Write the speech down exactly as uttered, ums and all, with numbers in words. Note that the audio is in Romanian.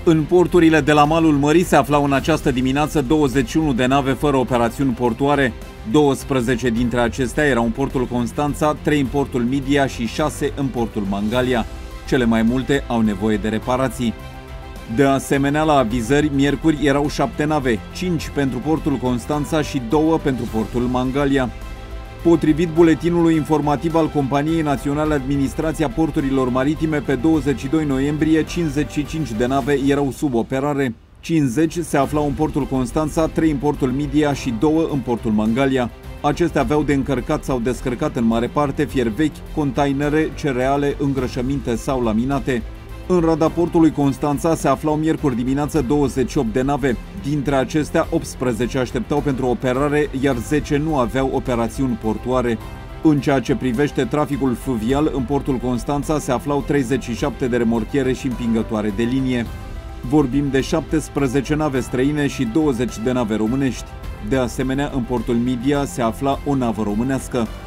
În porturile de la malul mării se aflau în această dimineață douăzeci și unu de nave fără operațiuni portoare. douăsprezece dintre acestea erau în portul Constanța, trei în portul Midia și șase în portul Mangalia. Cele mai multe au nevoie de reparații. De asemenea, la avizări, miercuri erau șapte nave, cinci pentru portul Constanța și două pentru portul Mangalia. Potrivit buletinului informativ al Companiei Naționale Administrația Porturilor Maritime, pe douăzeci și doi noiembrie, cincizeci și cinci de nave erau sub operare. cincizeci se aflau în portul Constanța, trei în portul Midia și două în portul Mangalia. Acestea aveau de încărcat sau descărcat în mare parte fier vechi, containere, cereale, îngrășăminte sau laminate. În rada portului Constanța se aflau miercuri dimineață douăzeci și opt de nave. Dintre acestea, optsprezece așteptau pentru operare, iar zece nu aveau operațiuni portoare. În ceea ce privește traficul fluvial, în portul Constanța se aflau treizeci și șapte de remorchiere și împingătoare de linie. Vorbim de șaptesprezece nave străine și douăzeci de nave românești. De asemenea, în portul Midia se afla o navă românească.